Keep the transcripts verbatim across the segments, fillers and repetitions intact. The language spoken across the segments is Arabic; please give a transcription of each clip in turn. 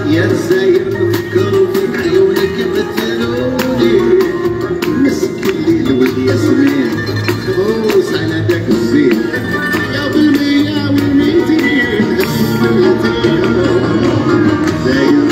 يا الزاير نفكر فيك عيونك مثلوني مسك الليل والياسمين خبوس على داك الزين يا بالمية والميتين هالسنتين زاير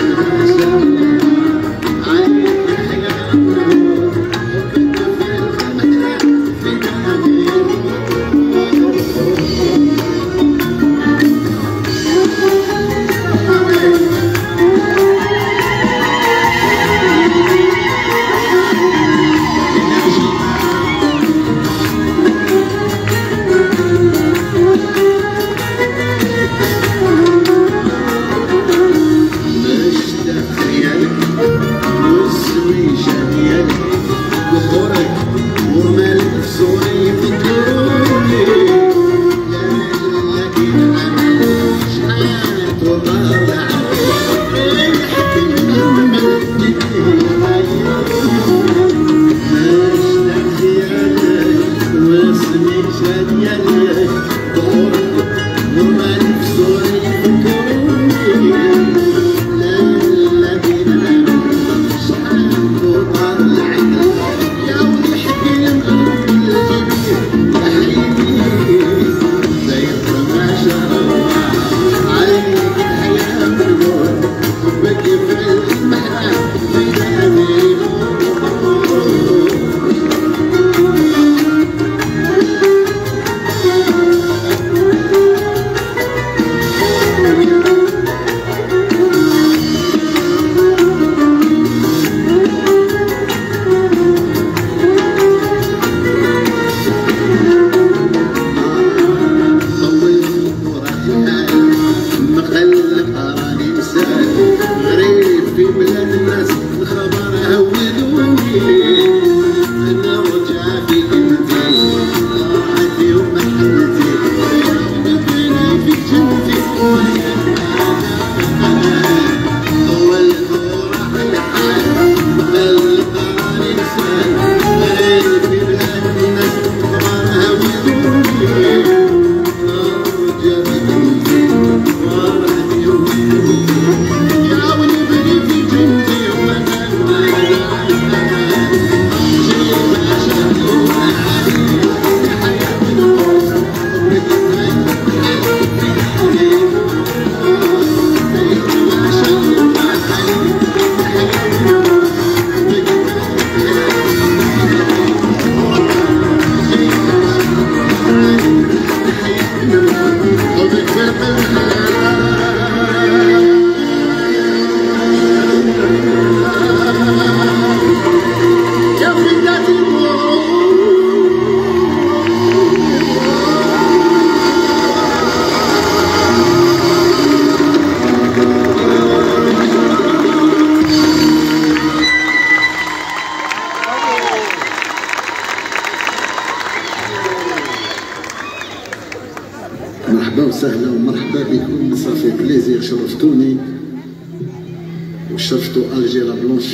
مرحبا وسهلا ومرحبا بكم. صافي بليزير، شرفتوني وشرفتوا الجيرا بلونش.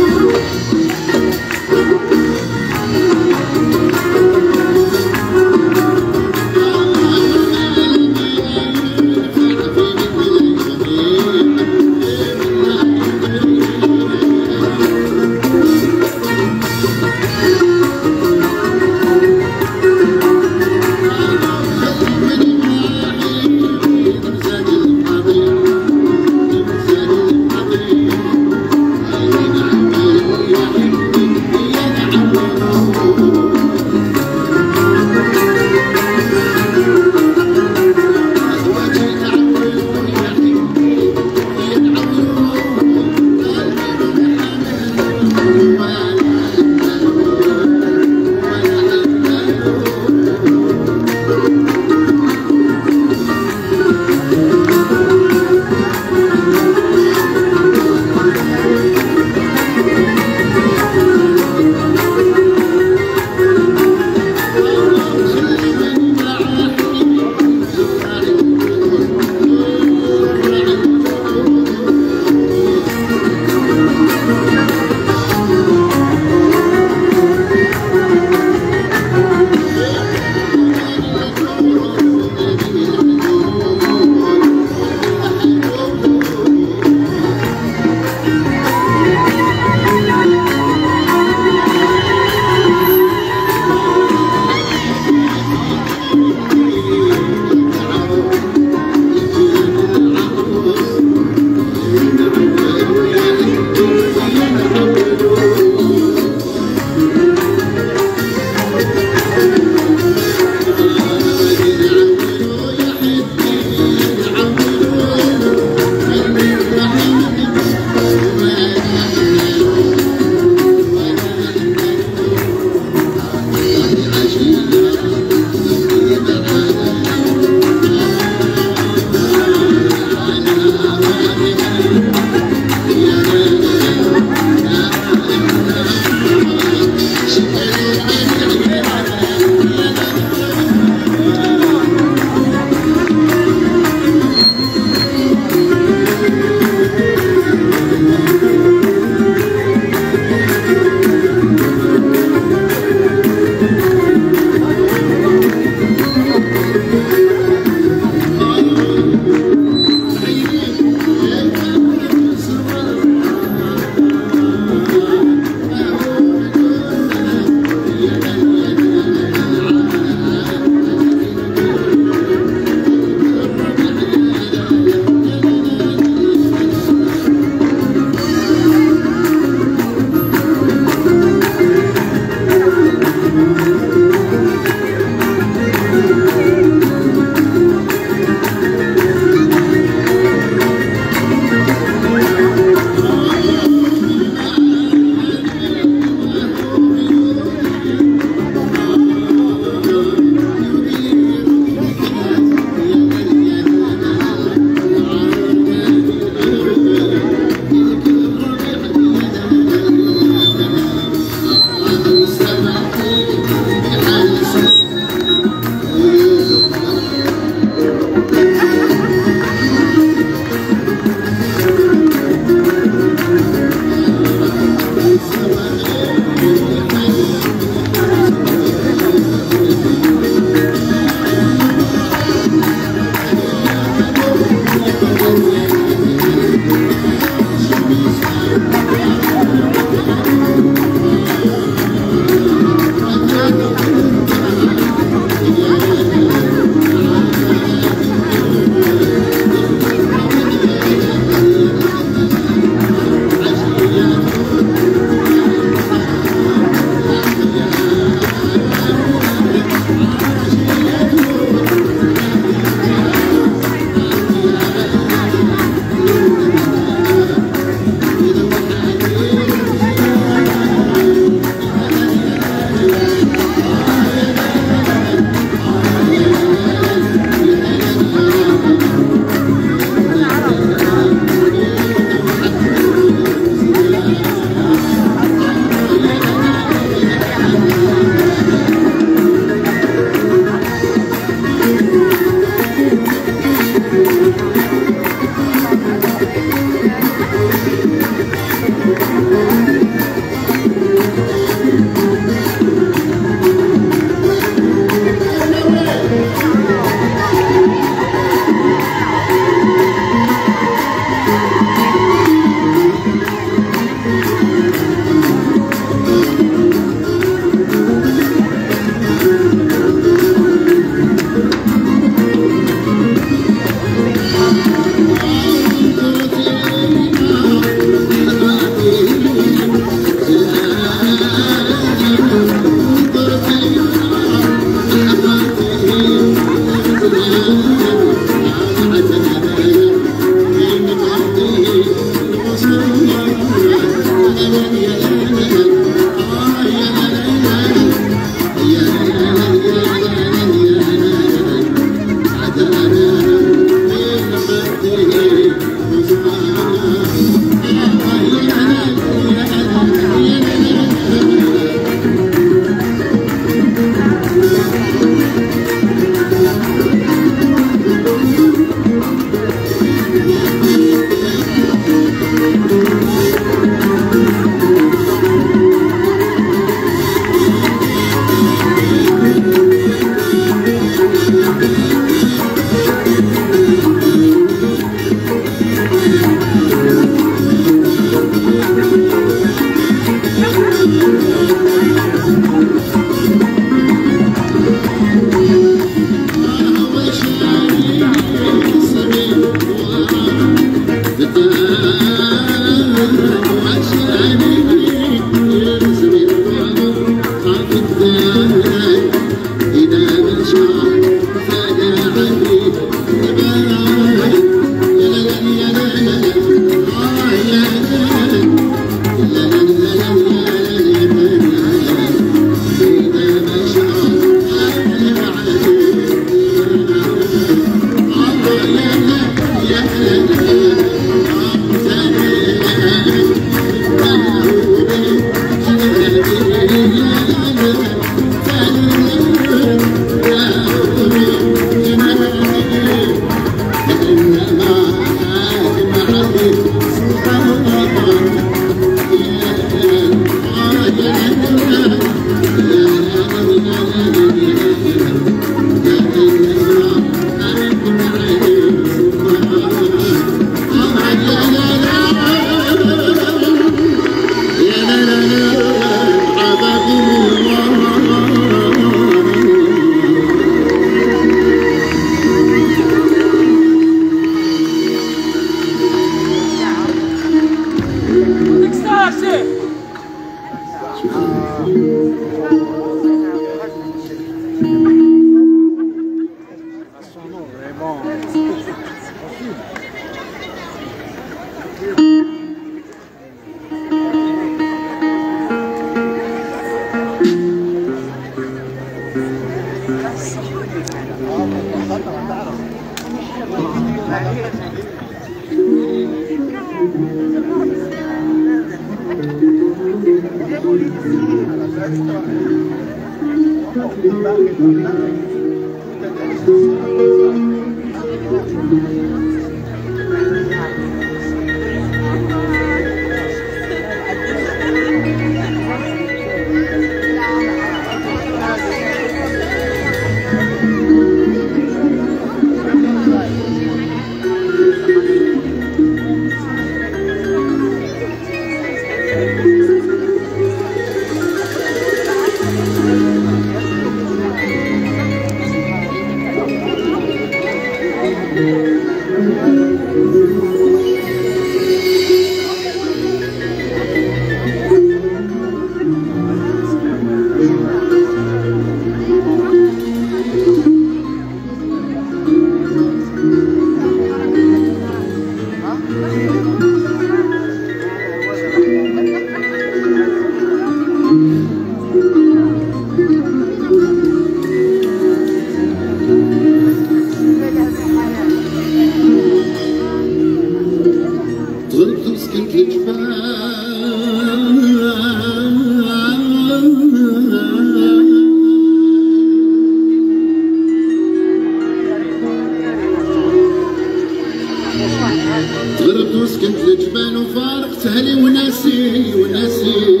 وناسي وناسي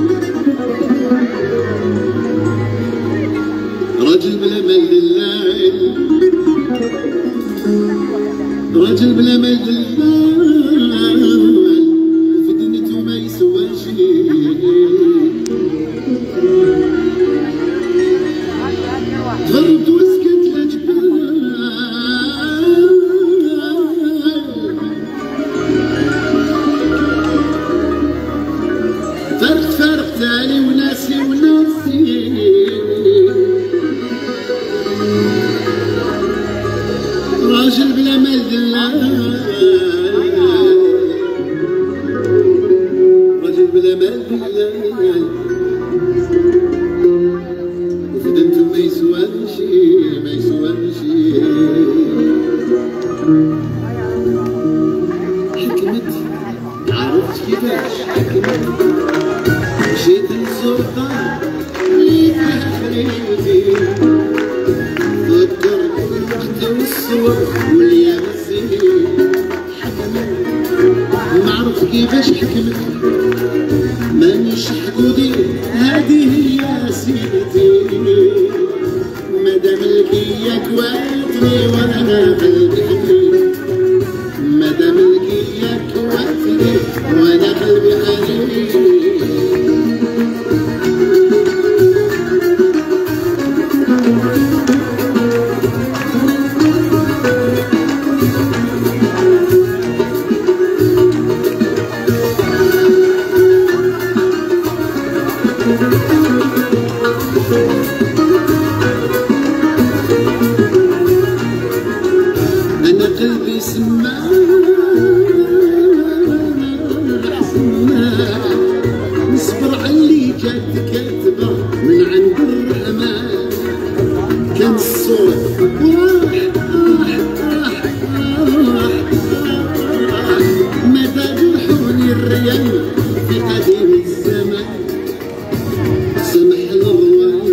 راجل بلا مال الليل راجل بلا مال الليل وفي دنيته ما يسوى شي تغربت وسكت الجبال فرقت فرقت علي وناسي وناسي راجل بلا مال دلال راجل بلا مال دلال وفي دنيته ما يسواش ما يسواش حكمت عرفت كيفاش حكمت مشيت للزرقاء اللي فيها خليتي فكرت بالوقت والصور والايام الزين حكمت ما عرفت كيفاش حكمت مانيش حدودي هذه هي سيرتي مادام لقيا كواتني وانا قلبي حنين مادام لقيا كواتني وانا قلبي حنين أنا قلبي سماع سماع نصبر علي كانت كاتبة من عند الرحمن كان الصوت واح راح راح راح مدى جرحوني الريال في قديم الزمان سمح الروان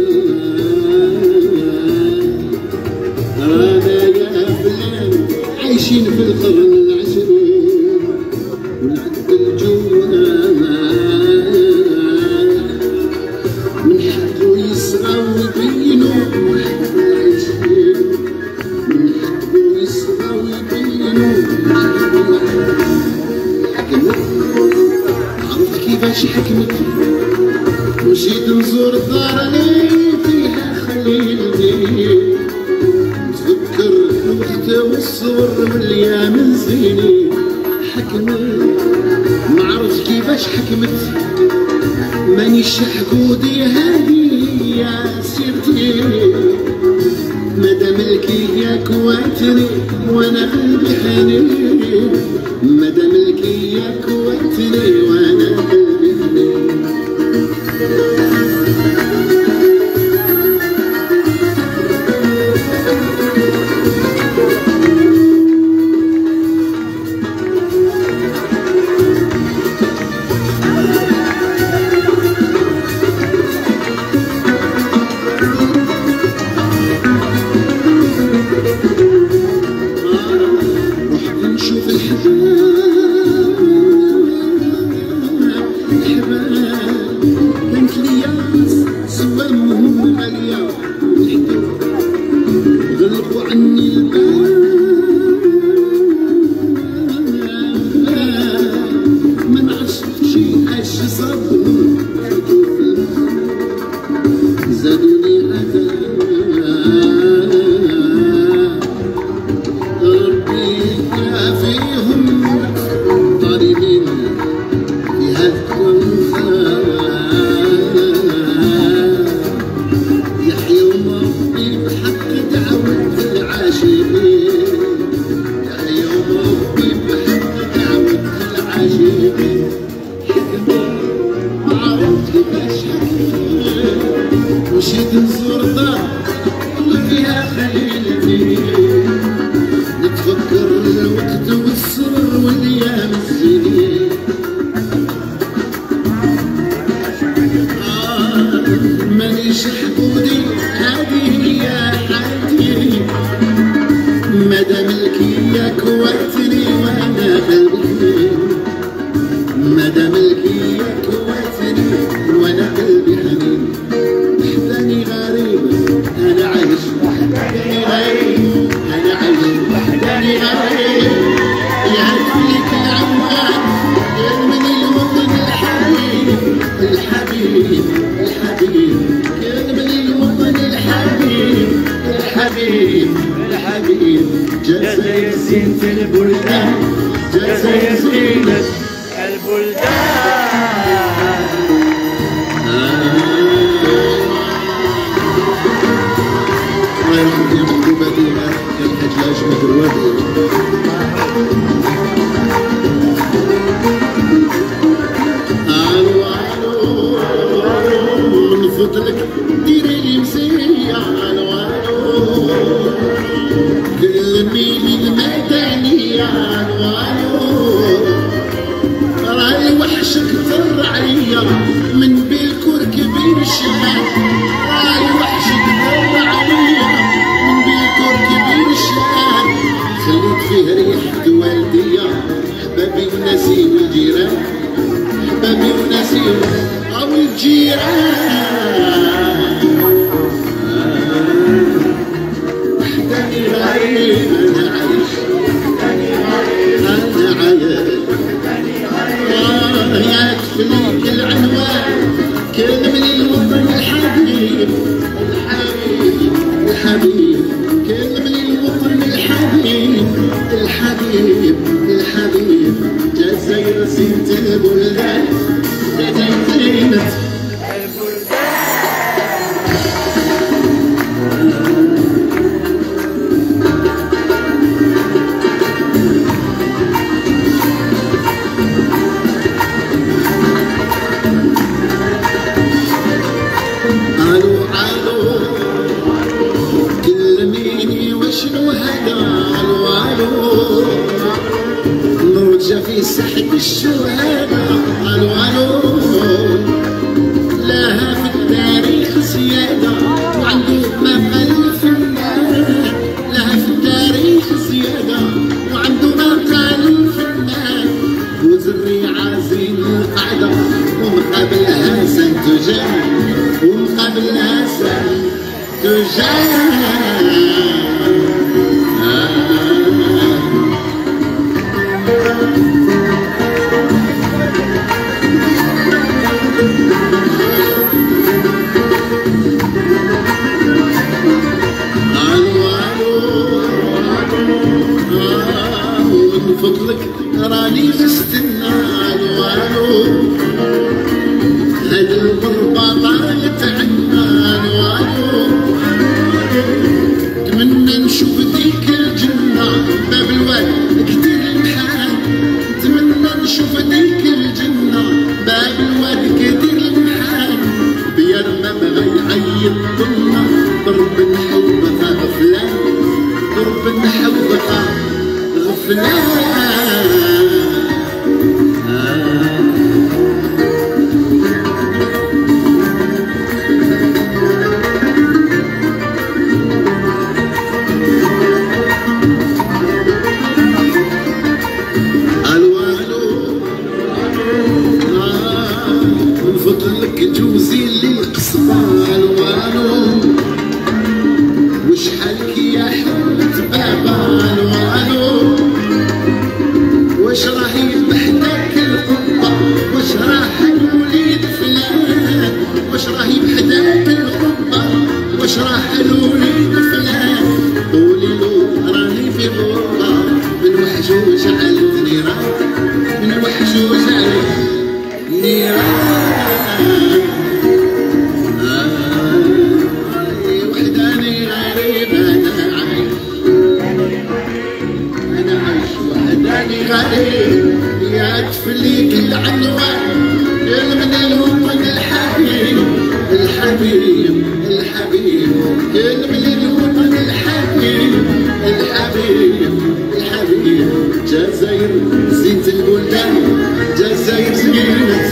رانا يا فلان عايشين في القرن العشرين والعد الجوان من حقه يسرى ويبينوا حق العايشين من حقه يسرى ويبينوا حكمت عرفت كيفاش حكمت مشيت نزور الدار اللي فيها خليلتي نتفكر الوقت والصور والايام الزينين حكمت ما عرفت كيفاش حكمت مانيش حقودي هذه هي سيرتي مادام لكيا كواتني وانا قلبي حنين مادام لكيا كواتني وانا قلبي حنين رحت نشوف الحباب كانت ليا سوامهم غالية والحدود غلقوا عني الباب ما نعرفش اش صابهم زادوني عذاب ربي يعافيهم ضاربين في هاد يحيوم ربي بحق دعوة العاشقين يحيوم ربي بحق دعوة العاشقين حكمت ما عرفت كيفاش حكمت مشيت نزور دار اللي فيها خليلتي نتفكر الوقت والسرور والايام الزينين زينة البلدان، جزائر زينة البلدان. الله يرحم يا محبوبة ديما يا الحاج الأجمد الوادي. الو الو من فضلك ديري لي مزية. الو الو كلميني المدنية. الو الو راهي وحشك الرعية من بالكور كبير الشمال. راهي وحشك الرعية من بالكور كبير الشمال. خليت فيه ريحة والدية حبابي وناسي والجيران. حبابي وناسي أو الجيران. وحداني غريب أنا عايش. أنا عايش يكفيك العنوان. كلمني الوطن الحبيب الحبيب الحبيب. كلمني الوطن الحبيب الحبيب الحبيب. جزائر زينة البلدان، جزائر زينة في سحب الشهداء. الو الو لها في التاريخ زيادة وعنده مقال الفنان. لها في التاريخ زيادة وعنده مقال الفنان. جوز الريعة زين القعدة ومقابلها سنتجان. ومقابلها سنتجان. فضلك راني مستنى. الو الو هاد الغربة طالت عنا. الو الو نتمنى نشوف ديك الجنة باب الواد كتير المحال. نتمنى نشوف ديك الجنة باب الواد كتير المحال. بيا ما بغى يعيط ضنا ضرب نحوضها غفلان. ضرب نحوضها غفلان. الو الو من فضلك جوزي لي القصبة. الو الو وشحالك يا حلة بابا. الو الو واش راهي بحداك القبة. واش راح الوليد فلان. واش راهي بحداك القبة. واش راح الوليد فلان. قوليلو راني في غربة من وحجوج علت نيران. من وحجوج علت نيران. وحداني غريب أنا عايش. أنا عايش وحداني غريب. يكفيك العنوان. كلمني الوطن الحبيب الحبيب الحبيب. كلمني الوطن الحبيب الحبيب الحبيب. جزائر زينة البلدان، جزائر زينة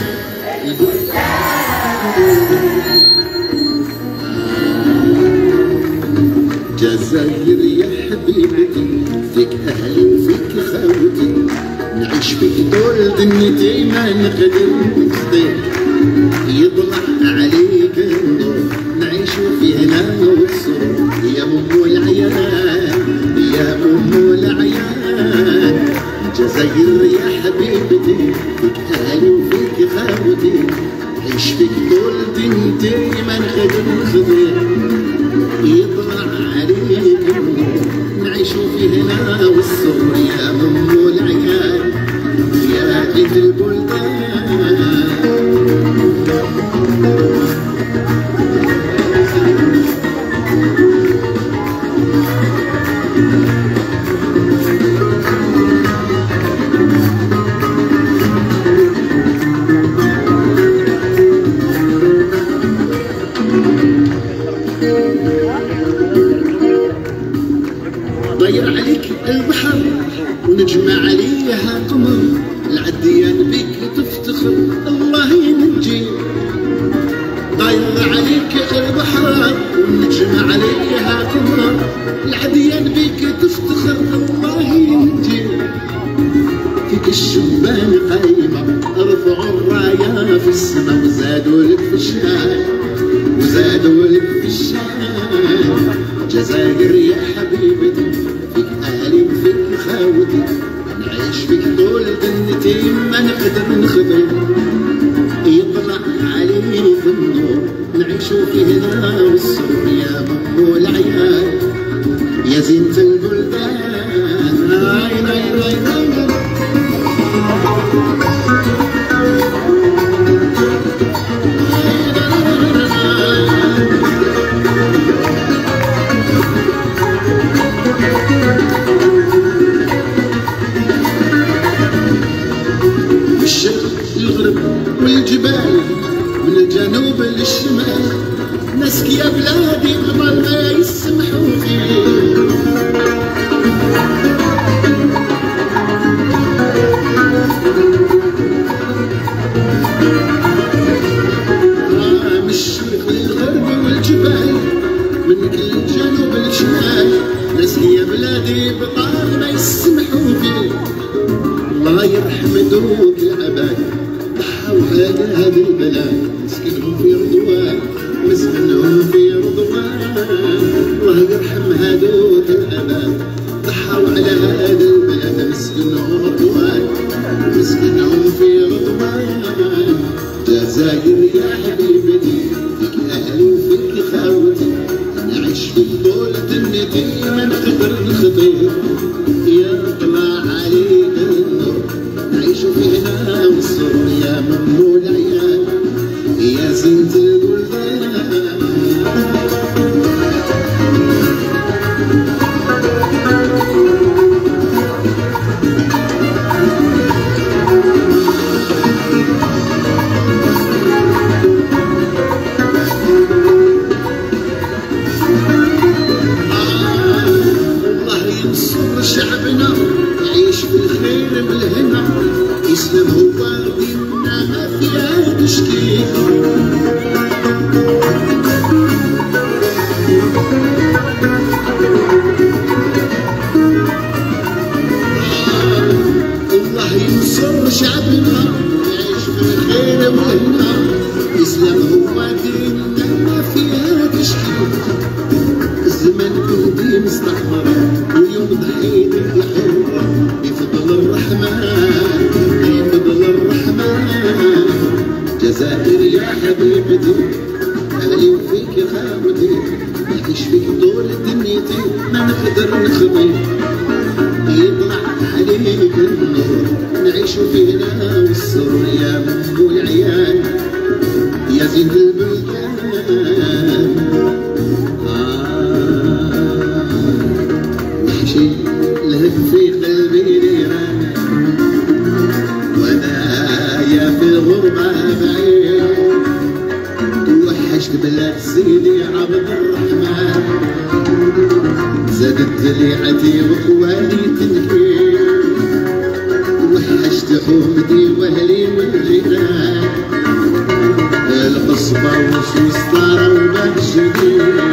جزائر يا حبيبتي. فيك أهلي وفيك خاوتي. نعيش فيك طول دنيتي ما نقدر نقضي. يطلع عليك النور نعيش فيه هنا والسرور. يا أم العيان يا أم العيان. جزائر يا حبيبتي. فيك أهلي وفيك خاوتي. عيش فيك طول دنيتي ما نقدر نقضي. يطلع عليك النور نعيش فيه هنا والسرور. القمر العديان بيك تفتخر الله ينجي فيك الشبان قايمة رفعوا الراية في السما وزادوا لك في الشان وزادوا لك في الشان جزائر يا حبيبتي فيك أهلي وفيك خاوتي نعيش فيك طول دنيتي ما نقدر نخدم يطلع عليك النور نعيشو في هنا والسرور يا ممو العيال يا زينة البلدان راي راي راي راي والجبال من الجنوب للشمال ناسك يا بلادي قبل ما يسمحوا فيه آه من الشرق للغرب والجبال من كل الجنوب للشمال ناسك يا بلادي بطال ما يسمحوا فيه الله يرحم دوك العباد وهذا هذا البلاد مسكنهم في رضوان مسكنهم في رضوان الله يرحم هذوك العباد ضحوا على هذا البلاد مسكنهم رضوان مسكنهم في رضوان جزائر يا حبيبتي فيك اهلي وفيك خاوتي نعيش في طول دنيتي ما نقدر نخطي يطلع عليك النور نعيشو في هنا والسرور يا ممو العيال يا زينة البلدان الله ينصر شعبنا يعيش في الخير والهنا الإسلام هو ديننا ما فيها تشكيك الله ينصر شعبنا يعيش في الخير والهنا الإسلام هو ديننا ما فيها تشكيك الزمان كنتي مستعمرة واليوم ضحيت الحرة بفضل الرحمن بفضل الرحمن جزائر يا حبيبتي أهلي وفيك خاوتي نعيش فيك طول دنيتي ما نقدر نخبي يطلع عليك النور نعيشو في هنا والسرور يا ممو العيال يا زينة البلدان لهب في قلبي نيران وانا يا في الغربة بعيد توحشت بلاد سيدي عبد الرحمن زادت ذريعتي واخواني تنكيل وحشت حومتي واهلي والجيران القصبة وسوسطارة وباب جديد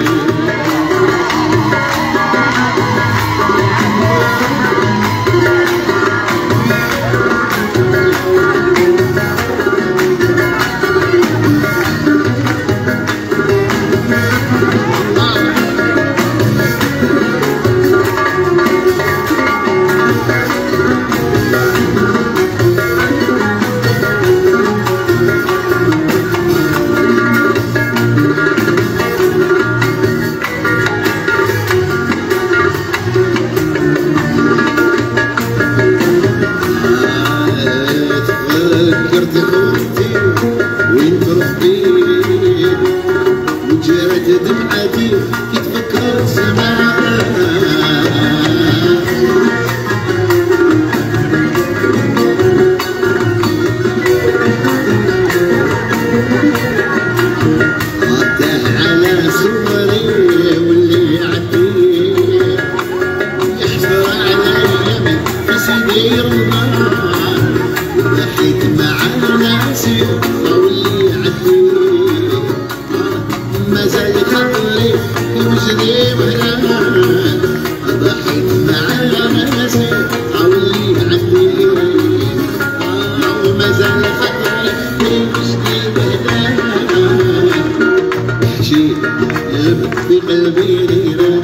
في قلبي غيرك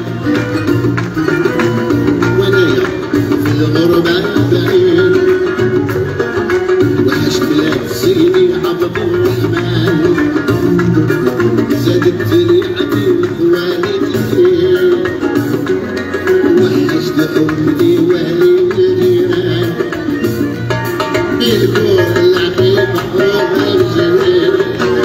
وانا في الغربة بعيد وحشت بلاد سيدي عبد الرحمن زادت ذريعتي واخواني الخير وحشت امي والي والجيران بالكور العقيب حروب الجميل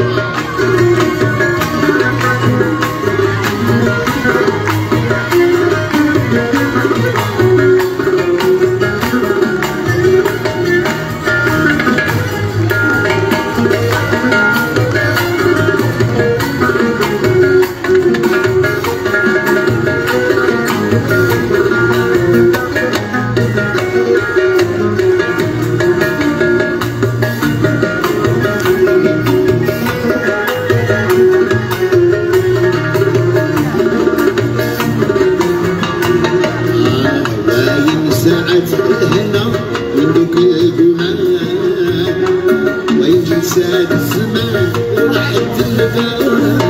ساد الزمان وراحت البال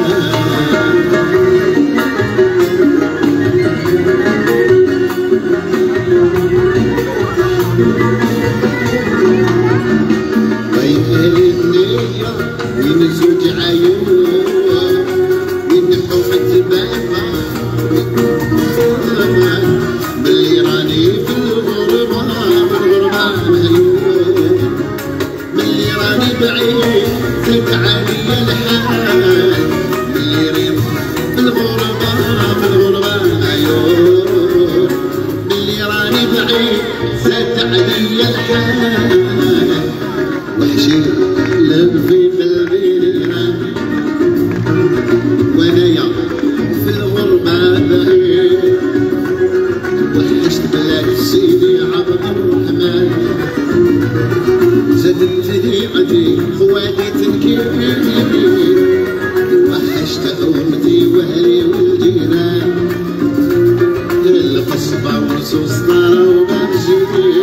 بين النية وين زوج عيون وين حومة بابا باللي راني في الغربة بالغربة مهيون ملي راني بعيد زاد عليا الحال ملي ريت بالغربة بالغربة عيون ملي راني بعيد زاد عليا الحال وحشي لبي بالبيران وانايا في الغربة بعيد وحشت بلاد سيدي عبد الرحمن زادت ذريعتي خواتي تنكير وحشت امتي واهلي والجيران القصبة ونصوص طارة وبمشي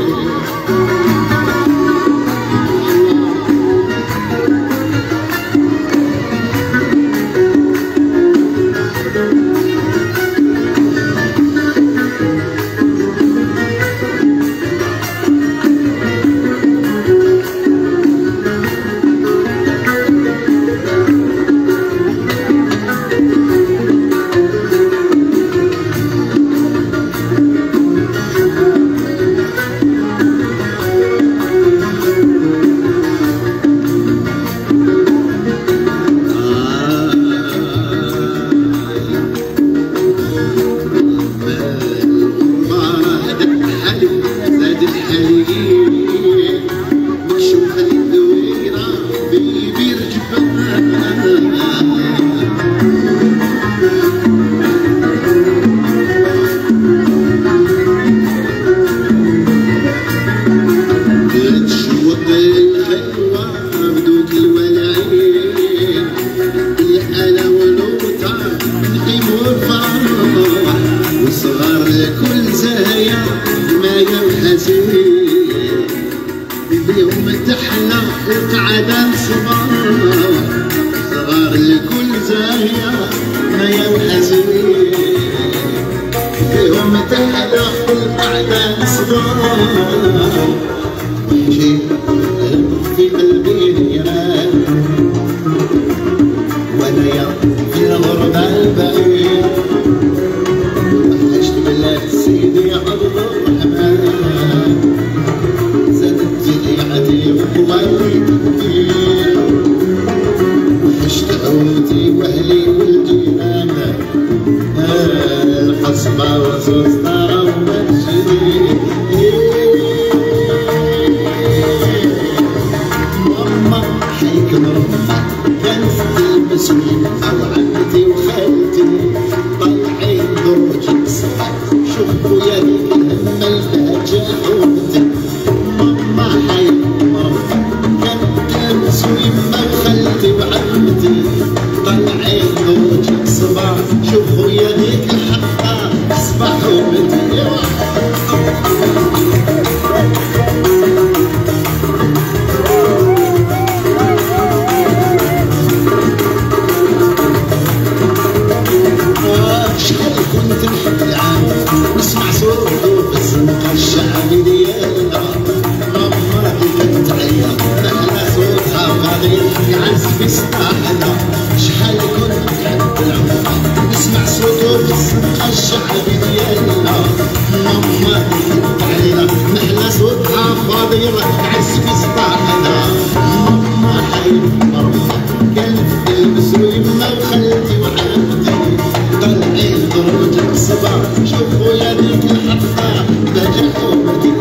بيهم تحلى وقعدة صغار صغار لكل زاهية ما يوحزين بيهم تحلى وقعدة صغار وحشي في قلبي نيران وانايا في الغربة البعيد وحشت بلاد سيدي عبد الرحمن ذريعتي وقوالي كتير وحشت عودي واهلي والجيران القصبة وزوز طارة ومسجدي ماما حيكم ربك كانت تلبس أو عمتي وخالتي طالعين دروج الصبح شوفوا يا ذيك الهمة البهجة حومتي ماما حيكم ربك كانت تلبس ويما وخالتي وعمتي طالعين دروج الصبح شوفوا يا ذيك الحقة صباح حومتي في سطاحنا شحال كنت نحبها نسمع صوتو في الصدقة الشعبي ديالنا ماما تحب علينا نحلى صوتها فاضية تعز في سطاحنا ماما حيد مرمى كانت تلبس ويما وخالتي وعمتي طالعين دروج الصباح شوفوا يا ديك الحطة باجا حومتي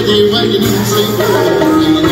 سيدي وين نصيبه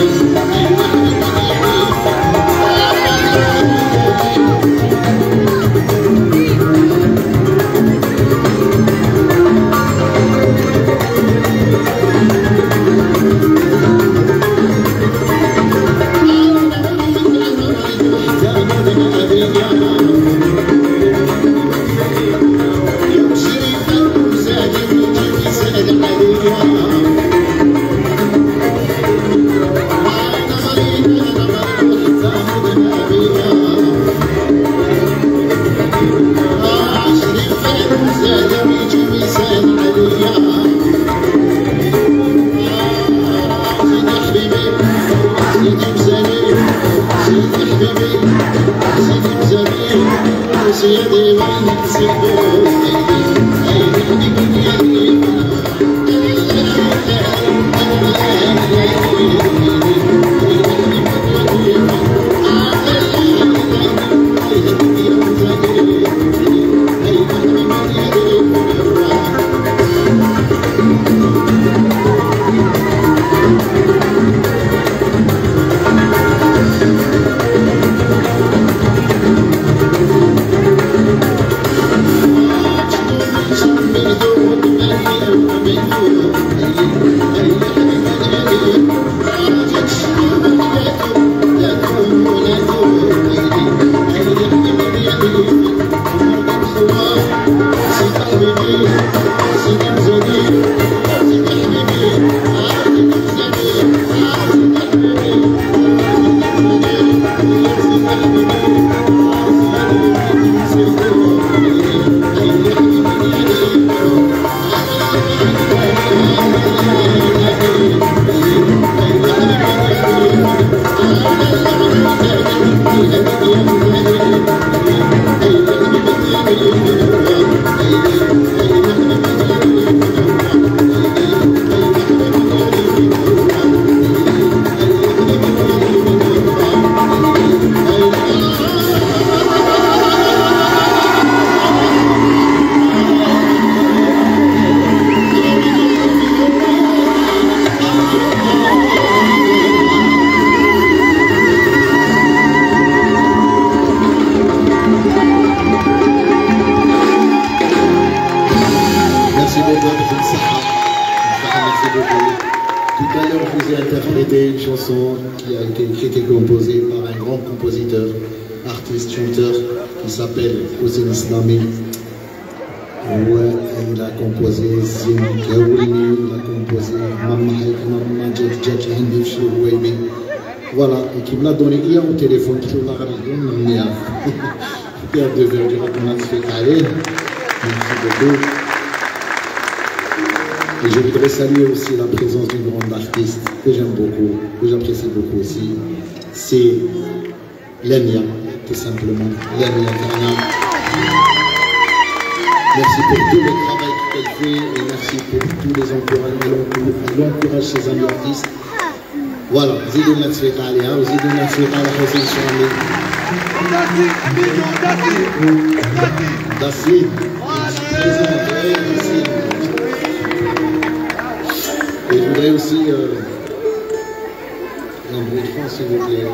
Une chanson qui a été écrite et composée par un grand compositeur, artiste, chanteur qui s'appelle Ouzin Islami. Ouais, il a composé Zin Kaoulmi, il a composé Mama Haïk, Mama Djadj Djadj Hindi Fchou Waybi. Voilà, et qui me l'a donné hier au téléphone, qui m'a dit, il y a deux heures du matin, je fais aller. Merci beaucoup. Et je voudrais saluer aussi la présence d'une grande artiste que j'aime beaucoup, que j'apprécie beaucoup aussi. C'est Lemia, tout simplement. Lemia Grana. Merci pour tout le travail qu'elle fait et merci pour tous les encouragements. Elle encourage ses amis artistes. Voilà, زيدوا نتفيق عليها وزيدوا نتفيق على حسين شامي. David, et je voudrais aussi euh, un bruit de fond, s'il vous plaît.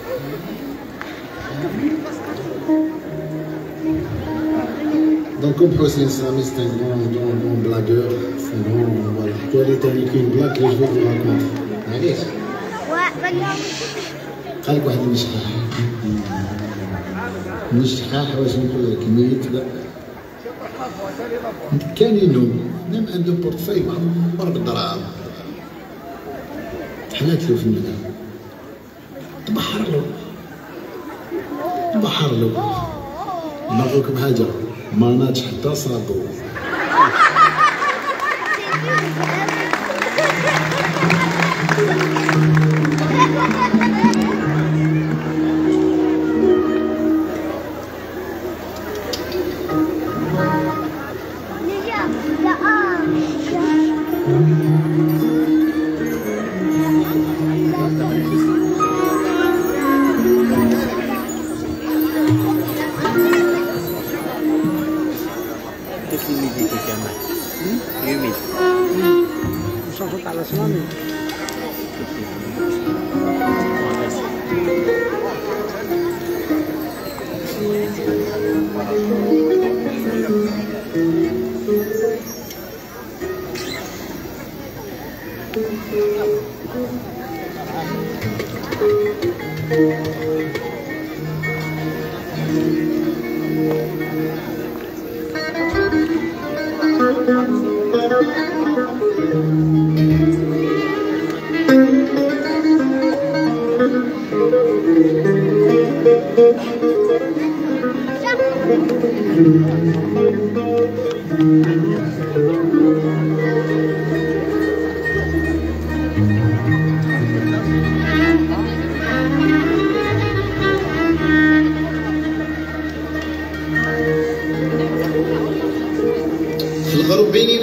Donc, comme Hossein Islami, c'est un grand, grand, grand blagueur. C'est un grand, voilà. Toi, l'éternité, une blague que je vais vous raconter. Allez. قالك واحد المشحاح المشحاح واش نقول لك نيت كان ينوم نام عنده بورتفاي معمر بالدراهم تحلات له في المنام تبحر له تبحر له نعطيكم حاجه ما ناتش حتى صابو Humide. على صنامي. في الغرب بين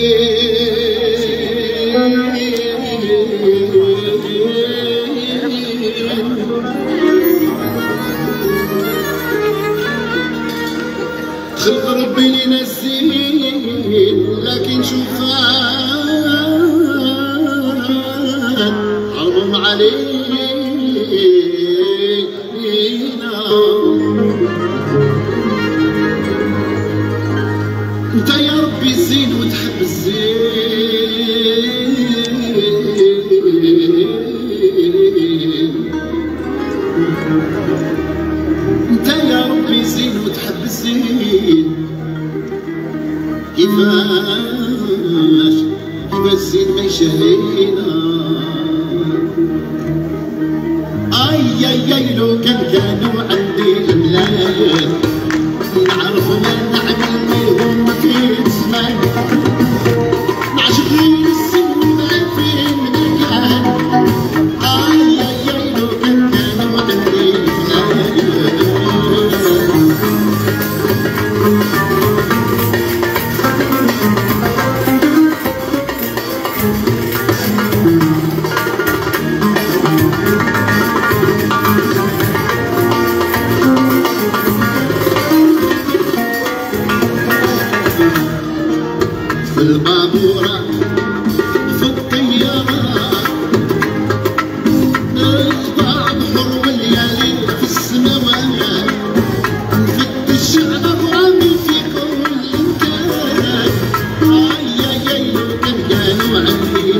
في الغرب بين الزين لكن شوفان حرم علينا انت يا ربي الزين وتحب الزين انت يا ربي زين وتحب الزين كيفاش كيفاش الزين ما يشهينا اي اي اي لو كان كانوا عندي الملايين نعرف ما نعمل بيهم في زمان نعشق غير السن ما فين مكان اي اي اي لو كان كانوا عندي الملايين في البابورة في الطيارة نطلع بحر والليالي في السماوات نفتش على غرامي في كل مكان اي اي اي لو كان كانوا عندي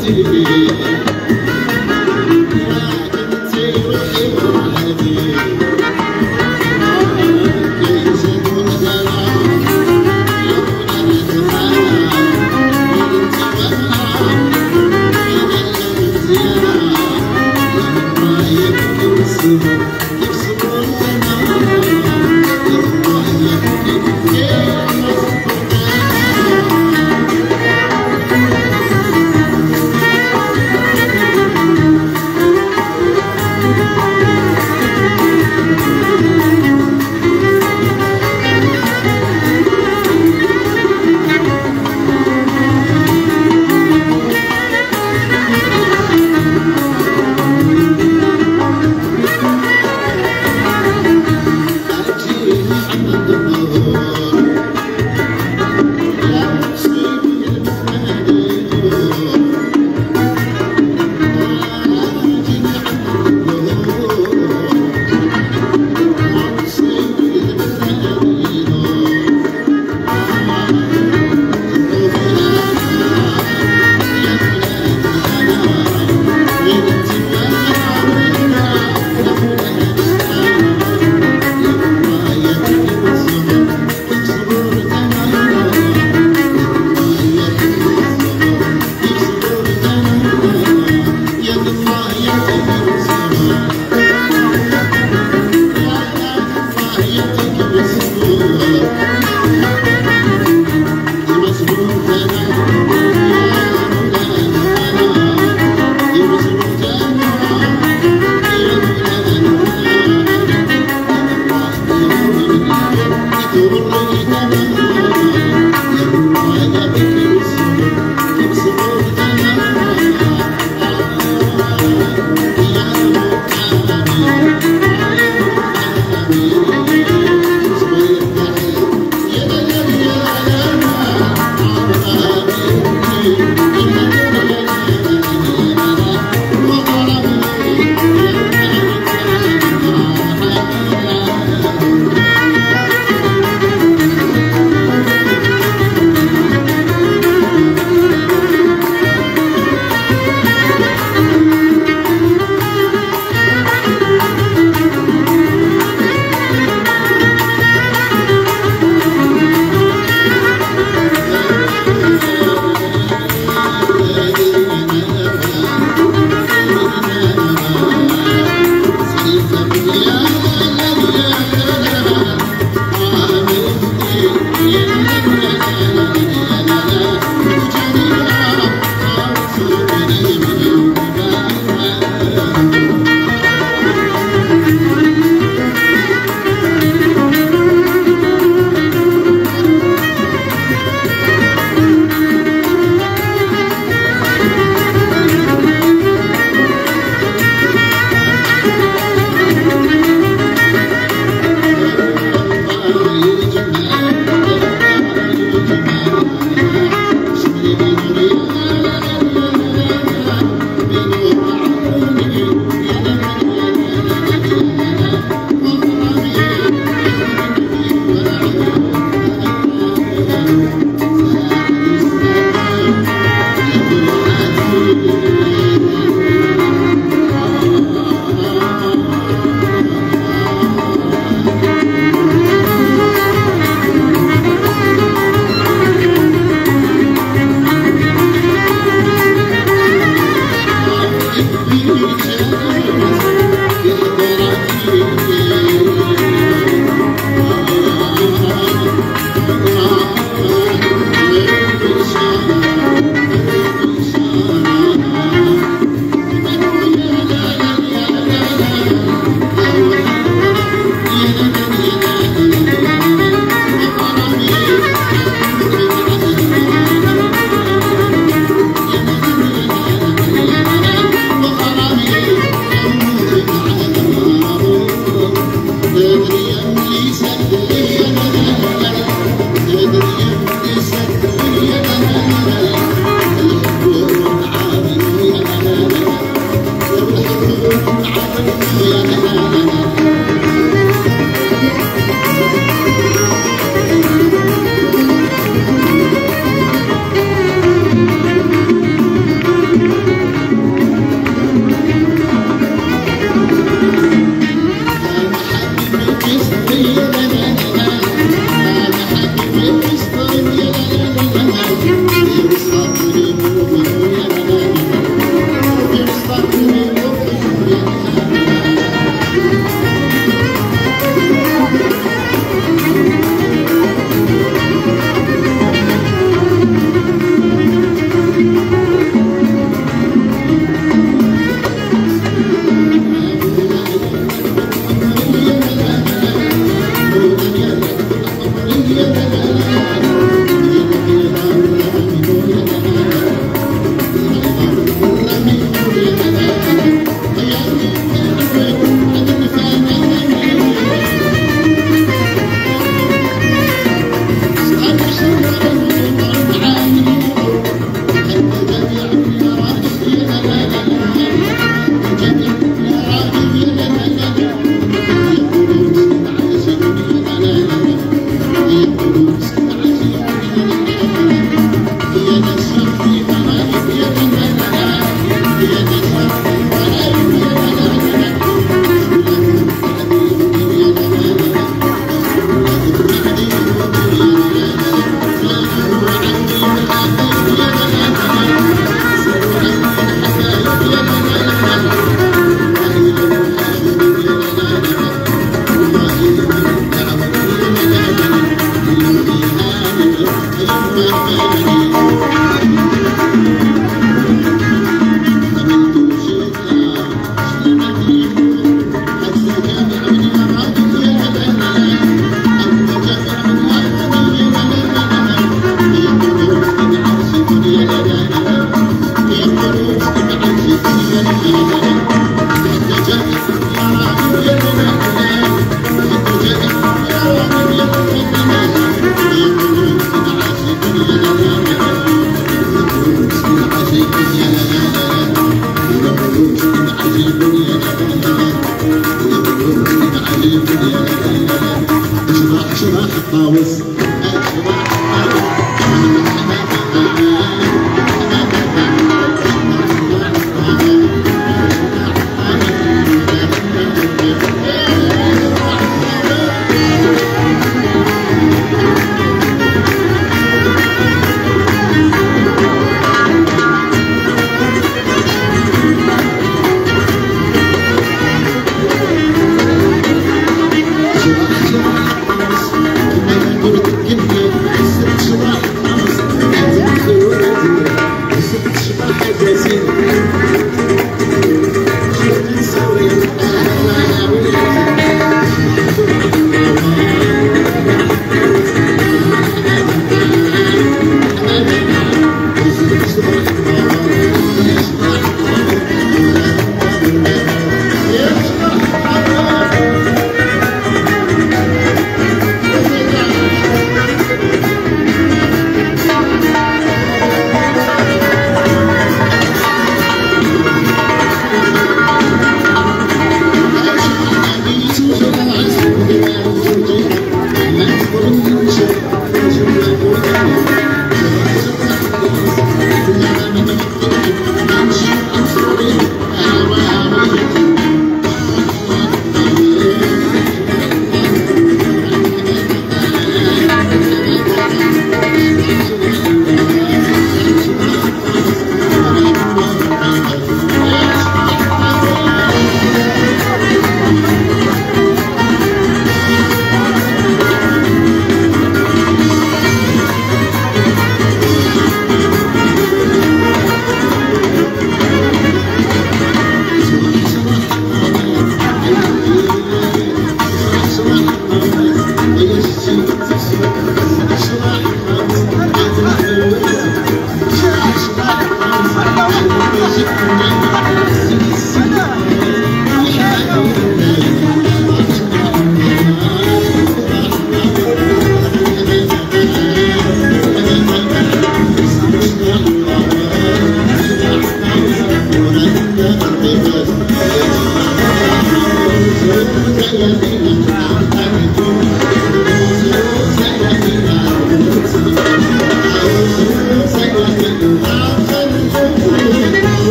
Thank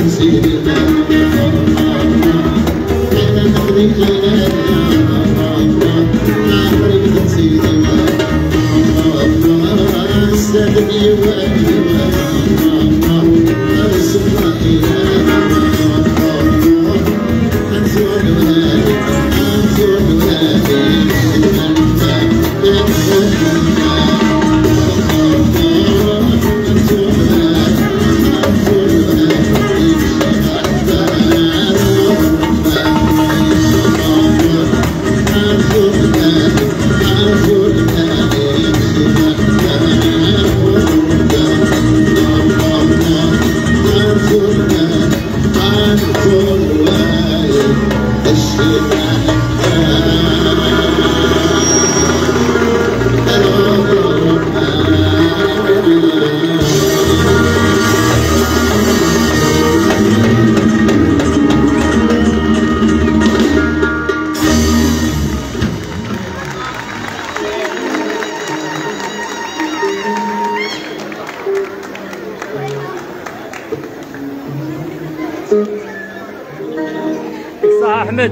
أحمد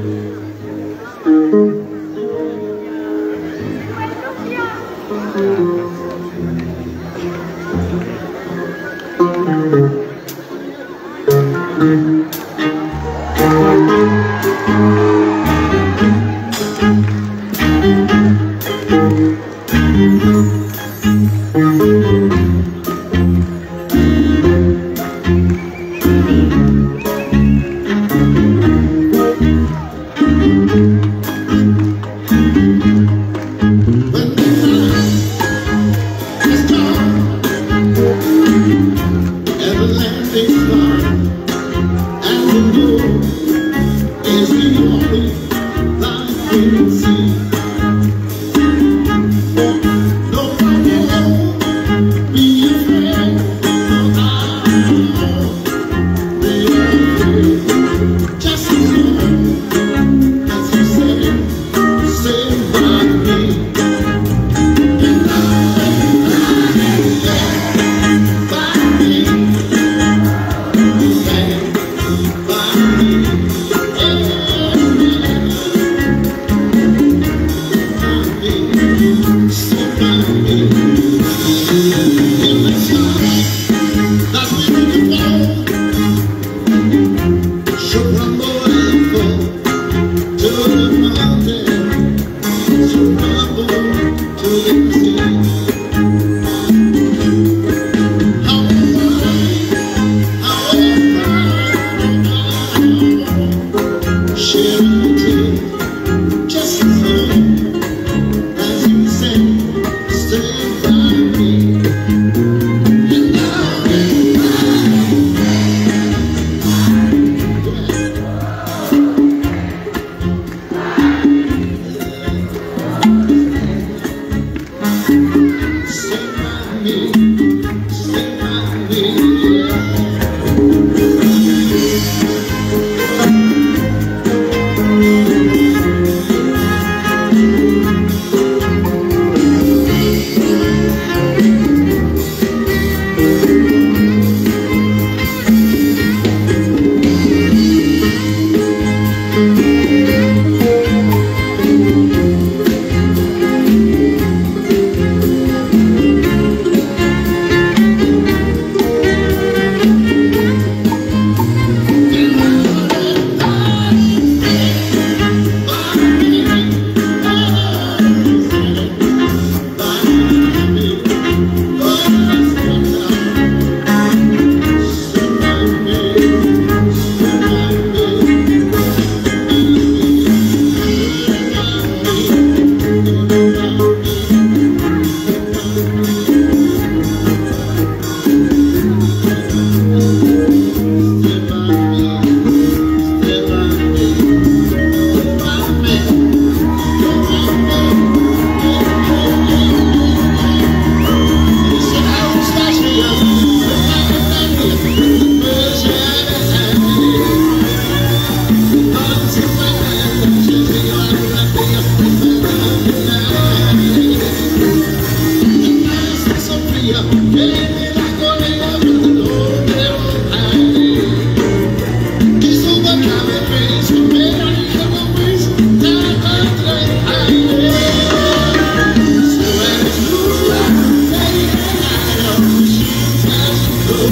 Bye.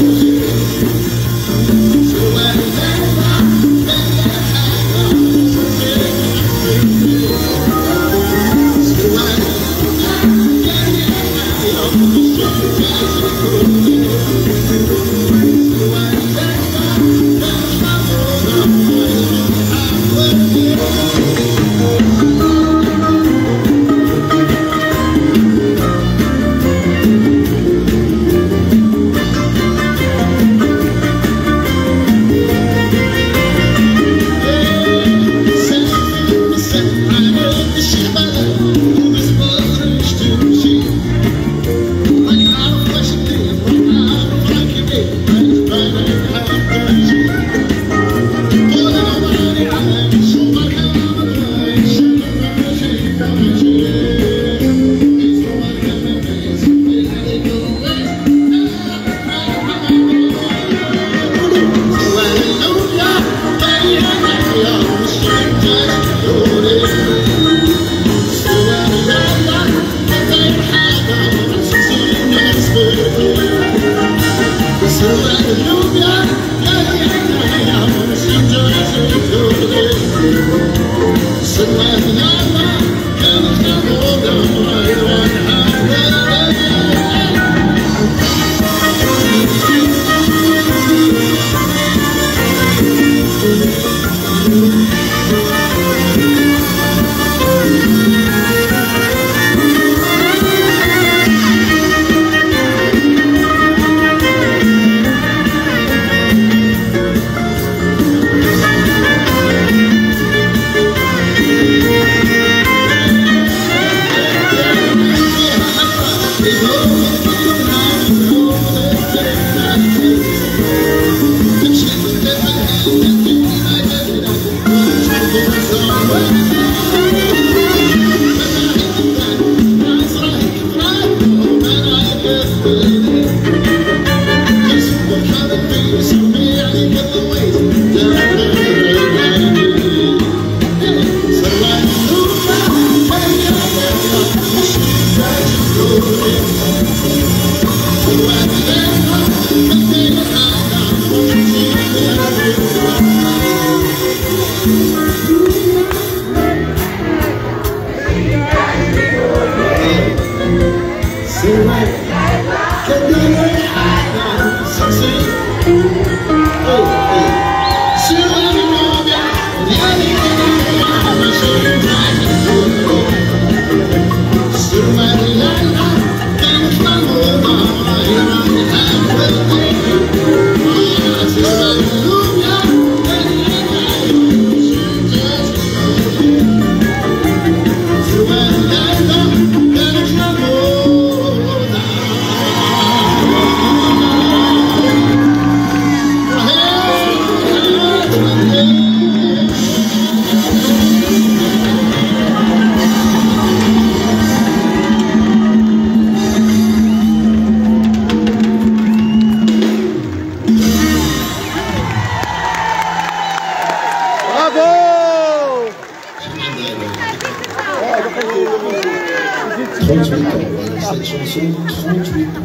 trente-huit ans, voilà, cette chanson, trente-huit ans.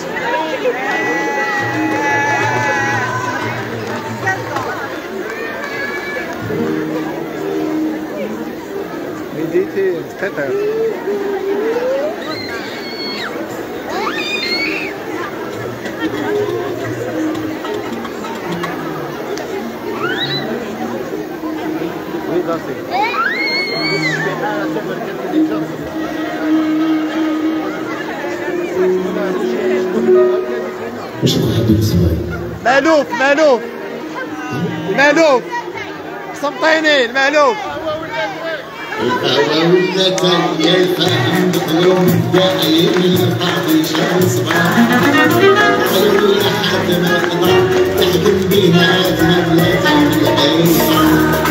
Méditer, très tard. Oui, danser. وش حبيب اسماعيل؟ مالوف مالوف مالوف سمطيني المالوف الأولة يا الفهم بقلوب داعين القاضي شهر صباح قالوا لحد ما قضى تحكم بيناتنا بلا تعمل أي صح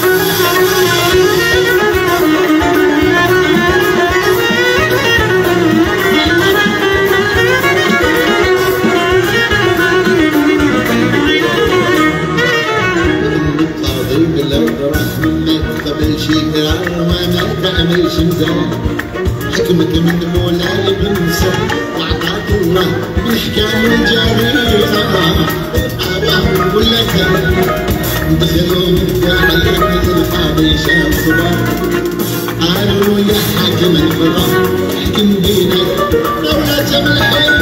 تعمل شمزان حكمك من مولاي بنسى وعطاك الله بالحكام الجميلة دخلوا عليك القاضي شاف صباح قالوا يا حاكم القضاء احكم بينك دولة بالحب.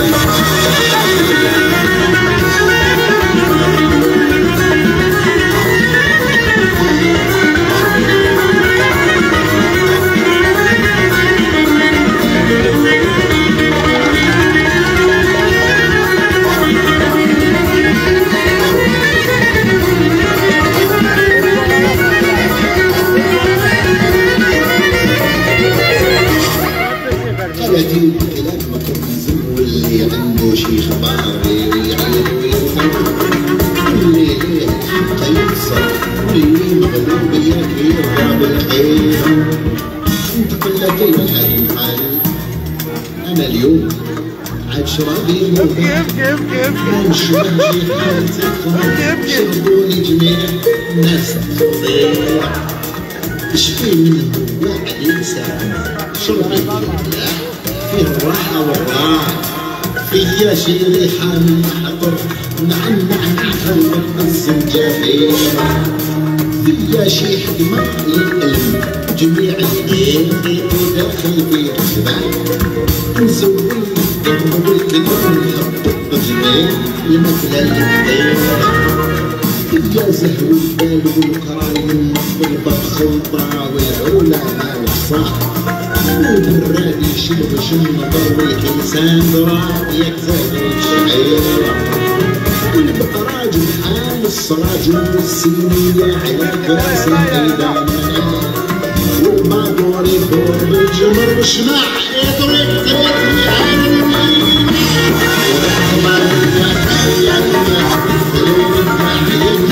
قلتي كلام مكنزم واللي عنده شي خبار يعير ويفهم واللي ليه الحق ينصر واللي مغلوب يرضى بالخير. انت قلتي الحاكم حالي انا اليوم عاد شرابي موت كيف كيف كيف ونشرب شي حالتكم شربوني جميع الناس تضيع شفي منه واحد ينسى شربي فيه الراحة والراحة فيا شي ريحة من حضر نعنع نحول الزنجبيل فيا شي حكمة للقلب جميع الدين وداخل في الجبال نزول الدم والكلام نحط بجميل المثل الكبير فيا زهر البال والقرايم والبخ والطاعة والعلماء والصح والبرادي شلب شنطر والكيسان ضراب يكتب الشعير والبقراج الحال الصراجل والسينية على كراس الميدان والبابور يدور بالجمر وشمع يضرب تلاتني عالمين ورحمة الداخلية ولو الداخلية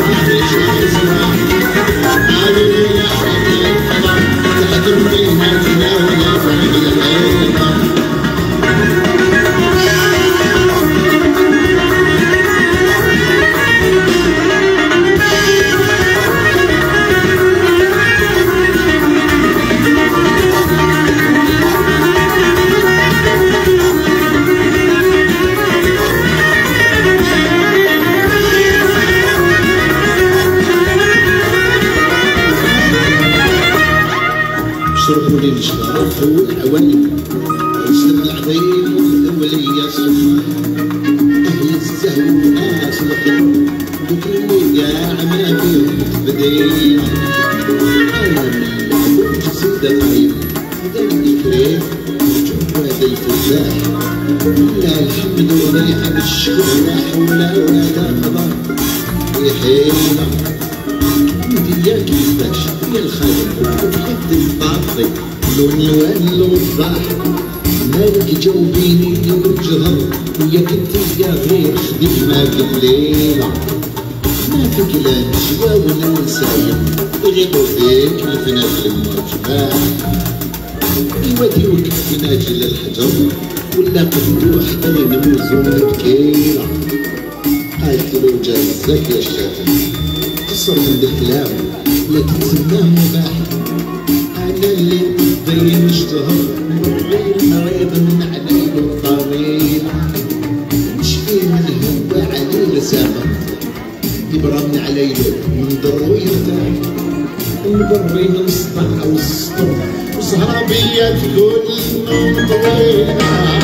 شربوا لي الشرف والعوالي وسلم العظيم والأولية الصفان أهل الزهو وناس الخير بكل كاع ما فيهم تبديل أنا من العبود زيد طيب هذا الذكرى وجواد الفلاح لا الحمد ولله بالشكر لا حول ولا قوة وحيلة يا كيفاش يا الخالق وكيف الباطل لون الوان الوضاح مالك جاوبيني والجهر ويا كنتي يا غير خدمة قبليلة ما في كلام شوا ولا نسايم يغيطو فيك الفناج المرجباح يواتي وقف ناجل الحجر ولا قدوح حتى نموزو بكيلة قالت له جازاك يا الشافعي قصر من الكلام لكن سماه مباح انا اللي بين اشتهر غير مريض من عليل الطويل نشفي من هو علي لسامة يبرى من عليله من ضرو يرتاح ونبري من السطح والسطر وصحابية كل نوم طويلة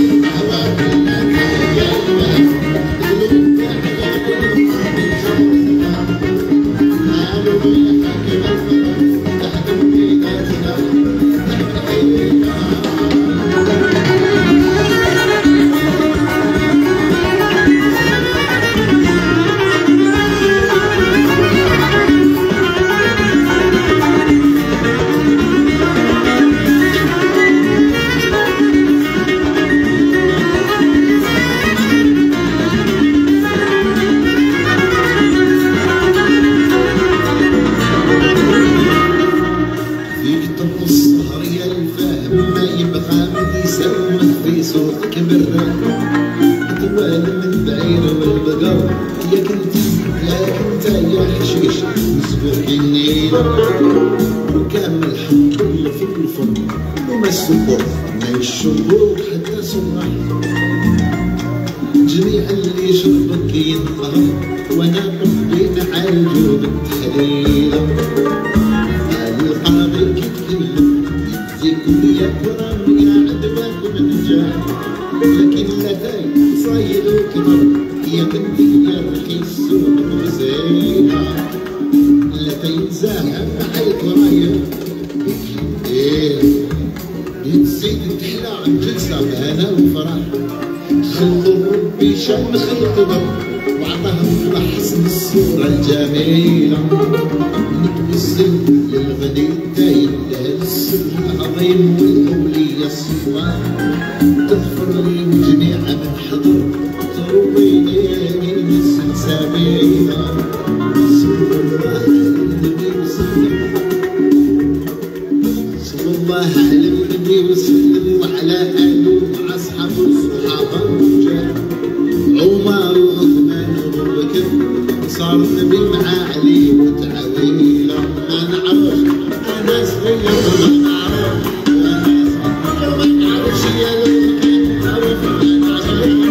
وكامل حب اللي في الفم وما السكر ما الشرور حتى صنع الجميع اللي شربك ينطهر وانا قضيت على الجود التحليله القاضي كيتكلم يديكم يا كرام يا عدواكم نجاح لكن لا تاي صايد وكبر يا بنتي يا رخيص وزينه لا تيتزاحم مع الكرايم ايه يتزيد تحلى عن جلسه بهنا وفرح خلوا ربي شمخ القبر وعطاهم بحسن الصورة الجميلة نتبسم للغني الدايم لهالسر العظيم والأولية الصفوان تغفر لي جميع من حضر ترويني من السلسبيلة صلى الله على النبي وسلم صلى الله على النبي وسلم وعلى آله وأصحابه وصحابه الرجال عمر وعثمان وابو بكر صار النبي مع علي وتعويله ما نعرف انا صغير ما نعرف انا صغير ما نعرفش يا لو كان نعرف ما نعرف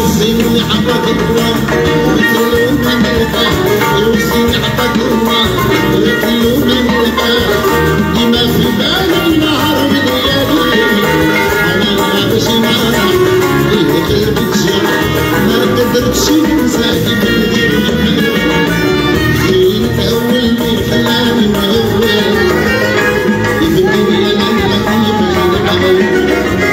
يوصيني عبد الله مثل من الباب يوصيني عبد الله مثل من الباب ديما في بالي نهار وليالي أنا ما باش نعرف اللي قلبي تجاه ما قدرتش ننساك من غير زين أول من كلامي مهول يبني يا ليلى ديما ينعمل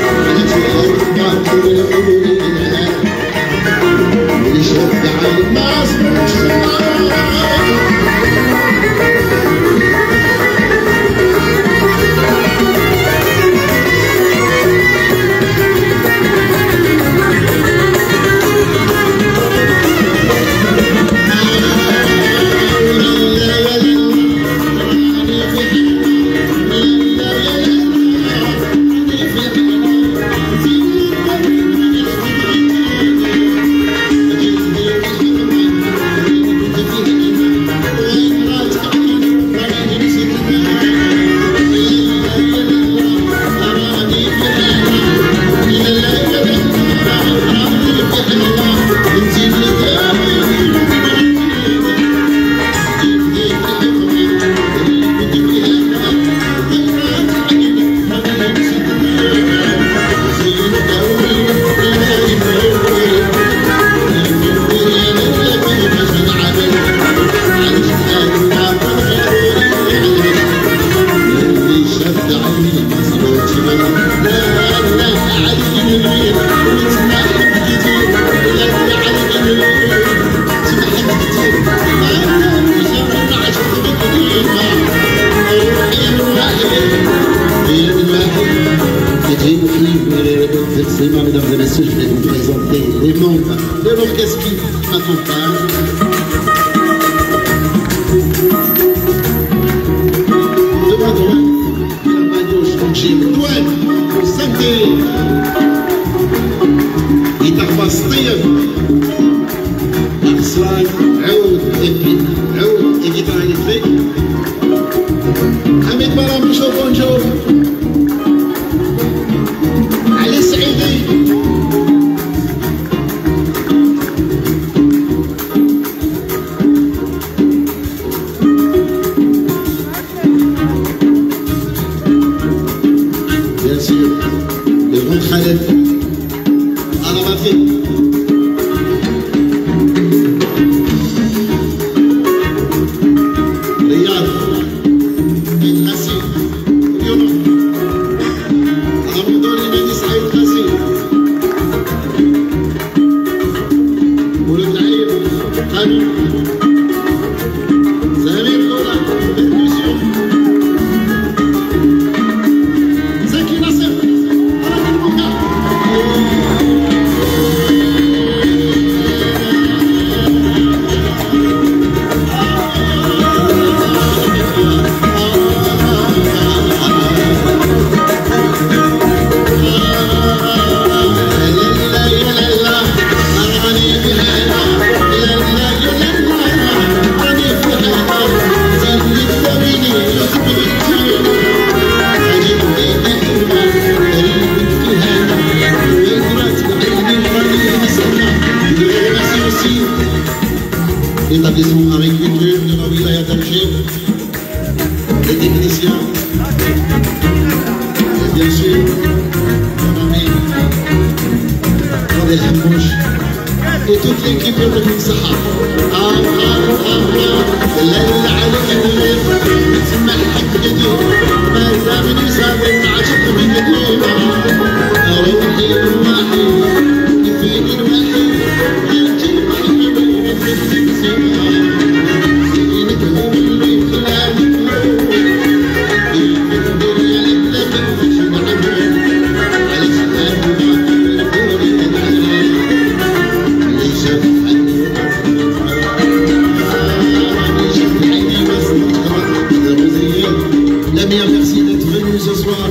Mesdames et messieurs, je vais vous présenter les membres de l'orchestre qui m'accompagnent. Devant moi, il y a à gauche, donc j'ai Douane, Santé, guitare basse Taïeb, Arslan, Aoud et puis Aoud et guitare électrique, Hamid Balam, Michel Bonjour. Le grand Khaled à la batterie. Riyad et Tracé, violon. Ramadan Limani Saïd Tracé. Mouloud Aïb, Khalid. Samir Dola, percussion. Zaki Nasser. Établissement avec culture de la wilaya d'Alger, les techniciens, et bien sûr, mon ami, Fadel Hamouch, et toute l'équipe de Moussa. Ah, ah, ah, ah, الليل عليك الليل تسمع حق جديد ما دام يسافر عشق من قديم روحي الوحيد يفيد الوحيد يرجي الوحيد من التمسيح زينك هو اللي خلاني Merci d'être venu ce soir.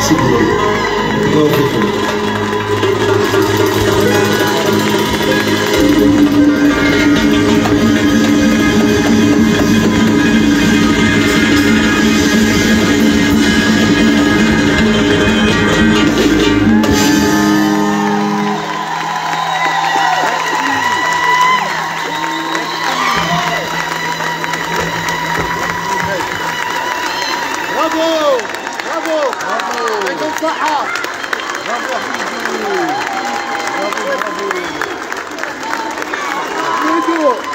شكرا الله فيكم. برافو برافو برافو يعطيكم الصحة. برافو حبيبي. برافو برافو.